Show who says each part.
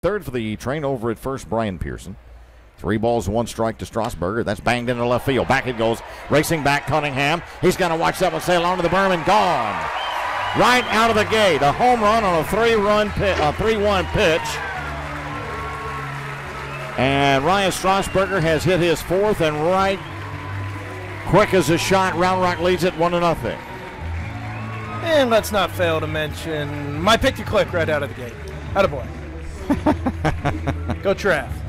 Speaker 1: third for the train over at first, Brian Pearson. 3 balls, 1 strike to Strausborger. That's banged into left field. Back it goes. Racing back, Cunningham. He's going to watch that one sail onto the berm and gone. Right out of the gate. A home run on a 3-1 pitch. And Ryan Strausborger has hit his 4th, and right quick as a shot, Round Rock leads it 1-0.
Speaker 2: And let's not fail to mention my pick to click right out of the gate. Attaboy. Go Trav.